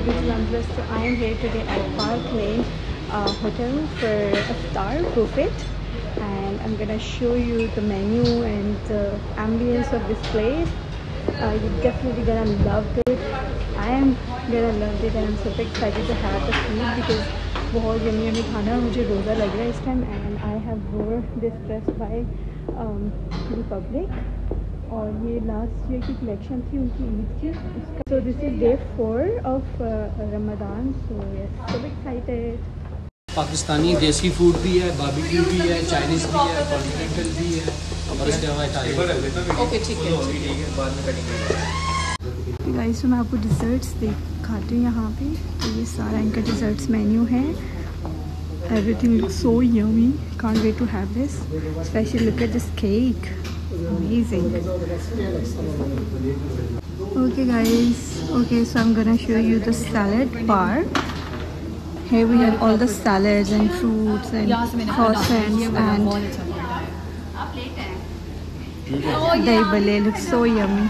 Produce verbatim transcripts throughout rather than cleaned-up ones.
Digital Angeles. So I am here today at Park Lane uh, Hotel for iftar buffet, and I'm gonna show you the menu and the ambience of this place. Uh, you're definitely gonna love it. I am gonna love it, and I'm super excited to have the food because बहुत yummy yummy खाना मुझे रोज़ा लग रहा है इस time. And I have wore this dress by Republic, और ये लास्ट ईयर की कलेक्शन थी उनकी ईद की. So this is day four of Ramzan. So yes, so excited. Pakistani desi food भी है, बारबेक्यू भी है, चाइनीज़ भी है, कॉन्टिनेंटल भी है, और इसके अलावा इटालियन. ओके ठीक है ठीक है, बाद में करेंगे. गाइस, तो मैं आपको डिज़र्ट्स दिखाती हूँ यहाँ पे. तो ये सारा इनका डिज़र्ट्स मेन्यू है. Everything looks so yummy, can't wait to have this. Specially look at this cake, amazing. Okay guys, okay, so I am gonna show you the salad bar. Here we have all the salads and fruits and croissants and dahi bhalle. Looks so yummy.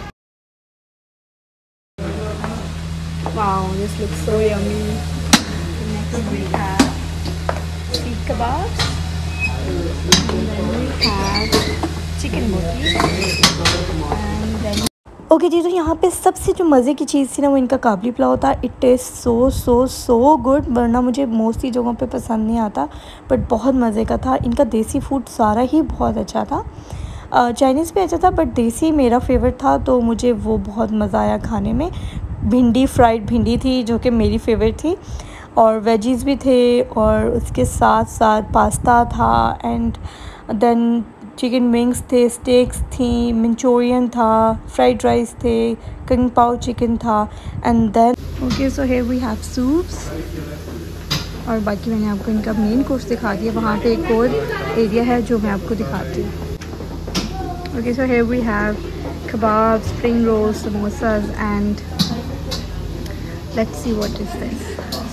Wow, this looks so yummy. Next we have seekh kebabs, and then we have chicken moti, and then okay okay जी. तो यहाँ पे सबसे जो मज़े की चीज़ थी ना, वो इनका काबली पुलाव था. It taste so so so good. वरना मुझे मोस्टली जगहों पे पसंद नहीं आता, बट बहुत मज़े का था. इनका देसी फूड सारा ही बहुत अच्छा था. चाइनीज़ भी अच्छा था, बट देसी मेरा फेवरेट था, तो मुझे वो बहुत मज़ा आया खाने में. भिंडी, फ्राइड भिंडी थी जो कि मेरी फेवरेट थी, और वेजीज़ भी थे, और उसके साथ साथ पास्ता था, एंड देन चिकन विंग्स थे, स्टेक्स थी, मंचूरियन था, फ्राइड राइस थे, कंग पाव चिकन था, and then okay. So here we have soups, और बाकी मैंने आपको इनका मेन कोर्स दिखा दिया. वहाँ पे एक और एरिया है जो मैं आपको दिखाती हूँ. Okay, so here we have kebab, spring roll, samosas, and let's see what is this.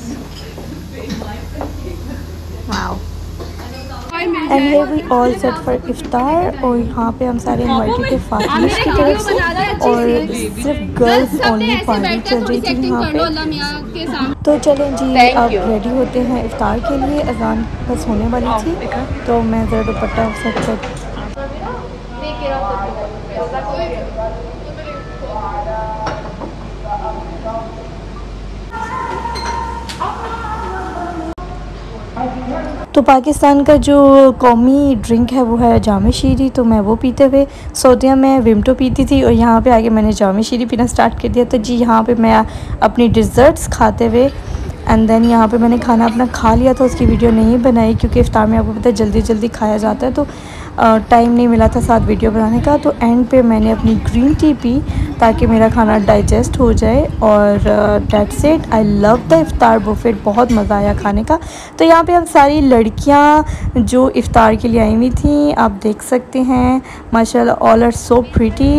Wow. And here we all set for iftar. और यहाँ पे हम सारे इन्वाइटेड थे फातिमिश की तरफ से, और सिर्फ गर्ल्स ओनली पार्टी चल रही थी यहाँ पे. तो चलें जी, अब रेडी होते हैं इफ्तार के लिए. अजान बस होने वाली थी, तो मैं ज़रा दुपट्टा सेट कर. तो पाकिस्तान का जो कौमी ड्रिंक है वो है जामे शीरी. तो मैं वो पीते हुए, सऊदिया में विमटो पीती थी, और यहाँ पे आके मैंने जामे शीरी पीना स्टार्ट कर दिया. तो जी यहाँ पे मैं अपनी डिज़र्ट्स खाते हुए, एंड देन यहाँ पे मैंने खाना अपना खा लिया था. उसकी वीडियो नहीं बनाई क्योंकि इफ्तार में आपको पता है जल्दी जल्दी खाया जाता है, तो टाइम नहीं मिला था साथ वीडियो बनाने का. तो एंड पे मैंने अपनी ग्रीन टी पी ताकि मेरा खाना डाइजेस्ट हो जाए, और that's it. I love the iftar buffet, बहुत मज़ा आया खाने का. तो यहाँ पे हम सारी लड़कियाँ जो इफ्तार के लिए आई हुई थी, आप देख सकते हैं, माशाल्लाह all are so pretty.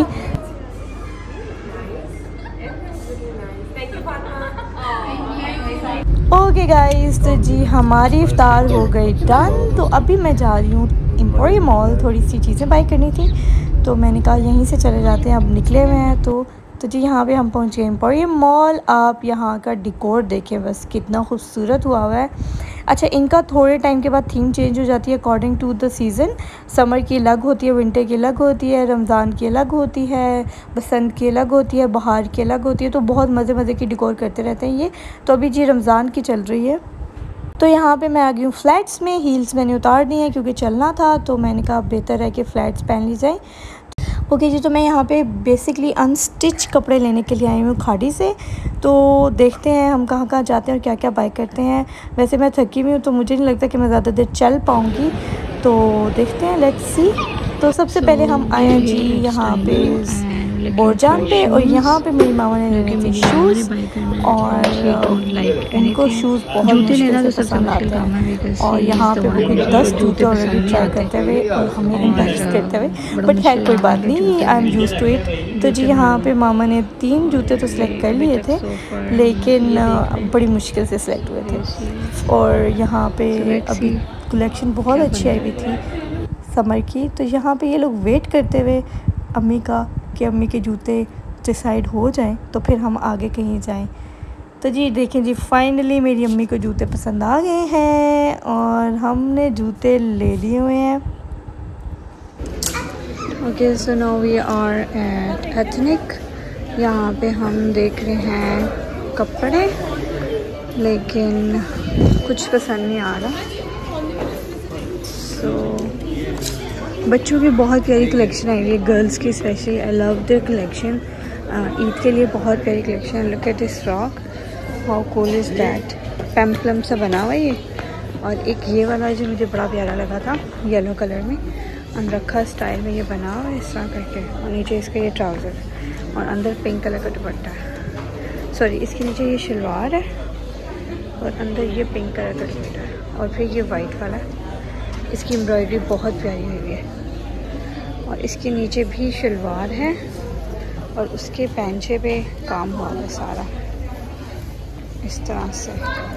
Okay guys, तो जी हमारी इफ्तार हो गई डन. तो अभी मैं जा रही हूँ एम्पोरियम मॉल, थोड़ी सी चीज़ें बाई करनी थी, तो मैंने कहा यहीं से चले जाते हैं. अब निकले हुए हैं, तो तो जी यहाँ पे हम पहुँच गए एम्पोरियम मॉल. आप यहाँ का डिकोर देखें, बस कितना खूबसूरत हुआ हुआ है. अच्छा, इनका थोड़े टाइम के बाद थीम चेंज हो जाती है according to the season. Summer की अलग होती है, विंटर की अलग होती है, रमज़ान की अलग होती है, बसंत की अलग होती है, बहार की अलग होती है. तो बहुत मज़े मज़े की डिकोर करते रहते हैं ये. तो अभी जी रमज़ान की चल रही है. तो यहाँ पे मैं आ गई हूँ फ्लैट्स में. हील्स मैंने उतार दी हैं क्योंकि चलना था, तो मैंने कहा बेहतर है कि फ़्लैट्स पहन ली जाए. ओके जी, तो मैं यहाँ पे बेसिकली अनस्टिच कपड़े लेने के लिए आई हूँ खाड़ी से. तो देखते हैं हम कहाँ कहाँ जाते हैं और क्या क्या बाय करते हैं. वैसे मैं थकी हुई हूँ, तो मुझे नहीं लगता कि मैं ज़्यादा देर चल पाऊँगी, तो देखते हैं, लेट्स सी. तो सबसे पहले हम आए हैं जी यहाँ पे बोरजान पे, और यहाँ पे मेरी मामा ने लेने थे शूज़, और उनको शूज़ बहुत मुश्किल से पसंद आते हैं. और यहाँ पे वो कुछ दस जूते ऑलरेडी ट्राई करते हुए और हमें इम्प्रेस करते हुए, बट खैर कोई बात नहीं, I am used to it. तो जी यहाँ पे मामा ने तीन जूते तो सिलेक्ट कर लिए थे, लेकिन बड़ी मुश्किल से सिलेक्ट हुए थे. और यहाँ पे अभी कलेक्शन बहुत अच्छी आई हुई थी समर की. तो यहाँ पे ये लोग वेट करते हुए अम्मी का कि अम्मी के जूते डिसाइड हो जाएं तो फिर हम आगे कहीं जाएं. तो जी देखें जी, फाइनली मेरी अम्मी को जूते पसंद आ गए हैं और हमने जूते ले लिए हुए हैं। Okay so now we are at ethnic. यहाँ पे हम देख रहे हैं कपड़े, लेकिन कुछ पसंद नहीं आ रहा। सो so, बच्चों की बहुत प्यारी कलेक्शन आई हुई है, गर्ल्स की specially. I love the collection. Eid के लिए बहुत प्यारी collection. Look at this frock, how cool is that. Peplum सा बना हुआ है ये। और एक ये वाला जो मुझे बड़ा प्यारा लगा था, येलो कलर में अनरखा स्टाइल में ये बना हुआ है इस तरह करके। और नीचे इसका ये ट्राउज़र और अंदर पिंक कलर का दुपट्टा है। सॉरी, इसके नीचे ये शलवार है और अंदर ये पिंक कलर का दुपट्टा है। और फिर ये वाइट वाला है, इसकी एम्ब्रॉयडरी बहुत प्यारी हुई है। और इसके नीचे भी शलवार है और उसके पैंचे पे काम हुआ है सारा इस तरह से,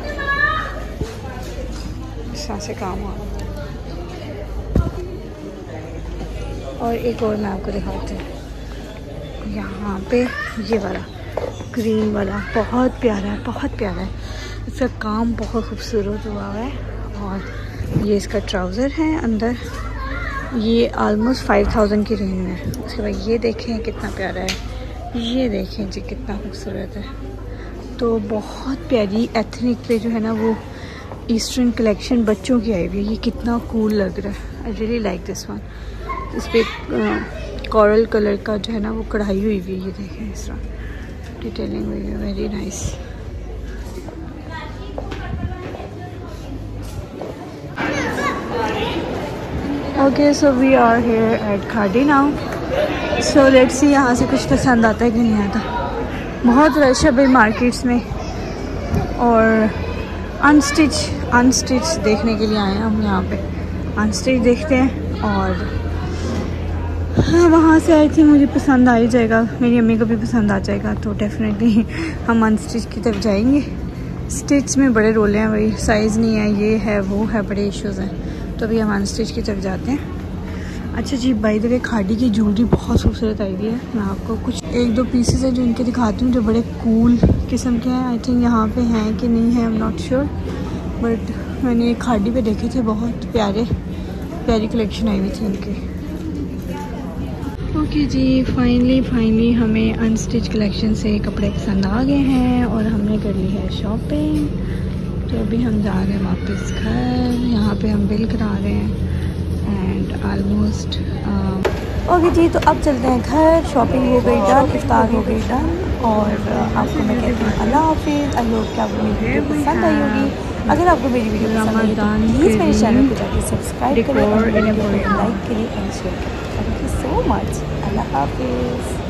इस तरह से काम हुआ। और एक और मैं आपको दिखाती हूँ, यहाँ पे ये वाला ग्रीन वाला बहुत प्यारा है, बहुत प्यारा है। इसका काम बहुत खूबसूरत हुआ है। और ये इसका ट्राउज़र है अंदर, ये आलमोस्ट फाइव थाउजेंड की रेंज में है। उसके बाद ये देखें कितना प्यारा है, ये देखें जी कितना खूबसूरत है। तो बहुत प्यारी एथनिक पे जो है ना वो ईस्टर्न कलेक्शन बच्चों की आई हुई है। ये कितना कूल लग रहा है। I really like this one. इस पर कोरल कलर का जो है ना वो कढ़ाई हुई हुई है, ये देखें इस तरह डिटेलिंग हुई है, very nice. Okay so we are here at Khaadi now. So let's see यहाँ से कुछ पसंद आता है कि नहीं आता। बहुत रश है भाई मार्केट्स में। और अनस्टिच अनस्टिच देखने के लिए आए हैं हम यहाँ पे। अनस्टिच देखते हैं और हाँ, वहाँ से आई थी, मुझे पसंद आ ही जाएगा, मेरी अम्मी को भी पसंद आ जाएगा, तो डेफिनेटली हम अनस्टिच की तरफ जाएंगे। स्टिच में बड़े रोले हैं भाई, साइज़ नहीं है, ये है वो है, बड़े इश्यूज़ हैं। तो अभी हम अनस्टिच की तरफ जाते हैं। अच्छा जी, बाय द वे खाड़ी की ज्वेलरी बहुत खूबसूरत आई हुई है। मैं आपको कुछ एक दो पीसेस हैं जो इनके दिखाती हूँ, जो बड़े कूल किस्म के हैं। आई थिंक यहाँ पे हैं कि नहीं है, I am not sure, but मैंने खाड़ी पे देखे थे, बहुत प्यारे प्यारी कलेक्शन आई हुई थी इनकी। ओके जी, फाइनली फाइनली हमें अनस्टिच कलेक्शन से कपड़े पसंद आ गए हैं और हमने कर ली है शॉपिंग। तो अभी हम जा रहे हैं वापस घर। यहाँ पे हम बिल करा रहे हैं एंड आलमोस्ट ओके जी, तो अब चलते हैं घर। शॉपिंग हो गई डन, इफ्तार हो गई डन। और आपको मैं कहती हूँ अल्लाह हाफिज़। आई होप कि आपको मेरी वीडियो पसंद आई होगी। अगर आपको मेरी वीडियो पसंद आई तो प्लीज़ मेरे चैनल को जाके सब्सक्राइब करें और लाइक करें एंड शेयर करें। Thank you so much. अल्लाह हाफिज़।